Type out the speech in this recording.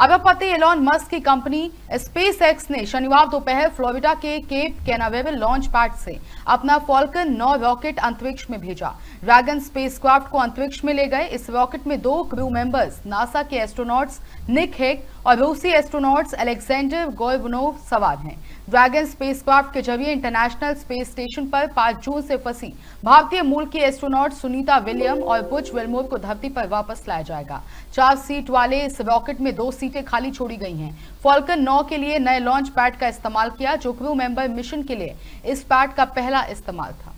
आपको पता है एलॉन मस्क की कंपनी स्पेस एक्स ने शनिवार दोपहर फ्लोरिडा के केप कैनावेरल लॉन्च पैड से अपना फॉल्कन 9 रॉकेट अंतरिक्ष में भेजा। ड्रैगन स्पेसक्राफ्ट को अंतरिक्ष में ले गए। इस रॉकेट में 2 क्रू मेंबर्स नासा के एस्ट्रोनॉट्स निक हेग और रूसी एस्ट्रोनॉट्स अलेक्जेंडर गोरबनोव सवार हैं। ड्रैगन स्पेसक्राफ्ट के जरिए इंटरनेशनल स्पेस स्टेशन पर 5 जून से फंसी भारतीय मूल की एस्ट्रोनॉट सुनीता विलियम और बुच विल्मोर को धरती पर वापस लाया जाएगा। 4 सीट वाले इस रॉकेट में 2 सीटें खाली छोड़ी गई हैं। फॉल्कन 9 के लिए नए लॉन्च पैड का इस्तेमाल किया, जो क्रू मेंबर मिशन के लिए इस पैड का पहला इस्तेमाल था।